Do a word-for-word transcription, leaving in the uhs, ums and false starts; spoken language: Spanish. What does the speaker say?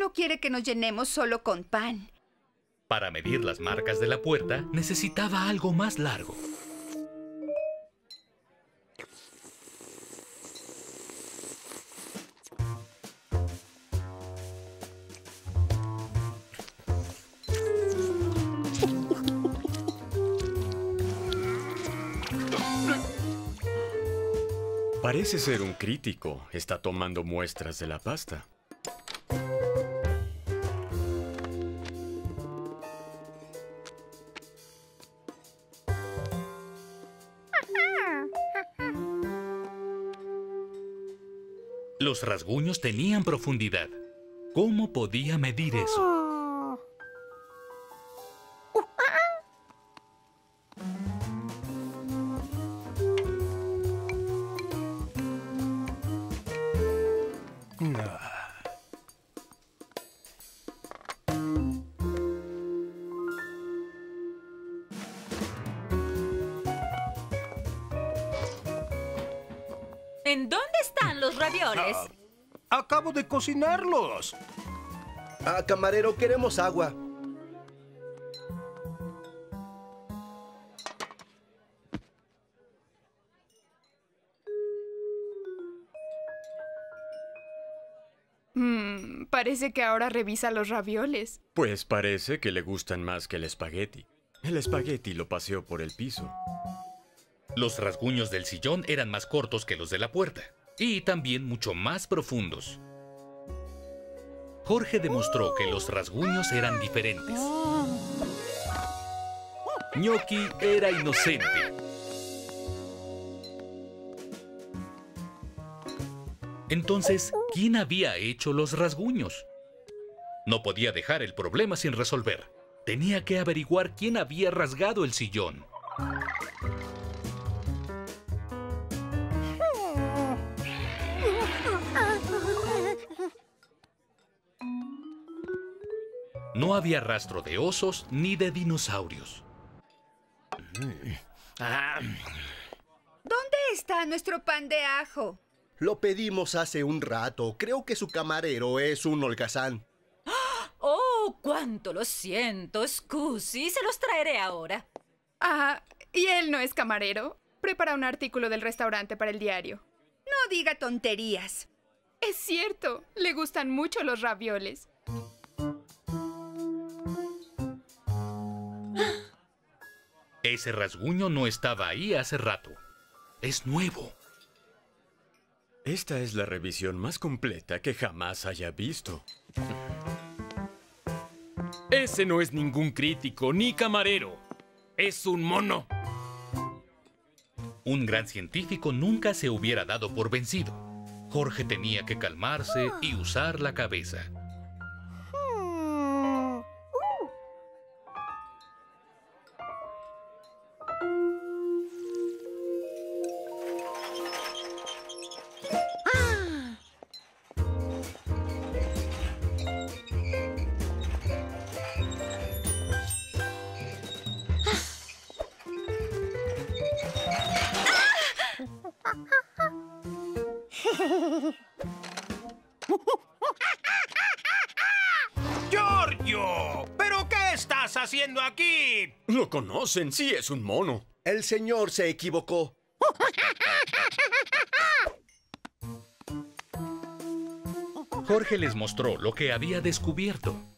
no quiere que nos llenemos solo con pan. Para medir las marcas de la puerta, necesitaba algo más largo. Parece ser un crítico. Está tomando muestras de la pasta. Los rasguños tenían profundidad. ¿Cómo podía medir eso? ¿En dónde están los ravioles? Ah, acabo de cocinarlos. Ah, camarero, queremos agua. Mm, parece que ahora revisa los ravioles. Pues parece que le gustan más que el espagueti. El espagueti lo paseó por el piso. Los rasguños del sillón eran más cortos que los de la puerta, y también mucho más profundos. Jorge demostró que los rasguños eran diferentes. Gnocchi era inocente. Entonces, ¿quién había hecho los rasguños? No podía dejar el problema sin resolver. Tenía que averiguar quién había rasgado el sillón. No había rastro de osos ni de dinosaurios. ¿Dónde está nuestro pan de ajo? Lo pedimos hace un rato. Creo que su camarero es un holgazán. ¡Oh, cuánto lo siento! Scusi, se los traeré ahora. Ah, ¿y él no es camarero? Prepara un artículo del restaurante para el diario. No diga tonterías. Es cierto, le gustan mucho los ravioles. Ese rasguño no estaba ahí hace rato. Es nuevo. Esta es la revisión más completa que jamás haya visto. Ese no es ningún crítico ni camarero. Es un mono. Un gran científico nunca se hubiera dado por vencido. Jorge tenía que calmarse y usar la cabeza. ¡Giorgio! ¿Pero qué estás haciendo aquí? Lo conocen, sí, es un mono. El señor se equivocó. Jorge les mostró lo que había descubierto.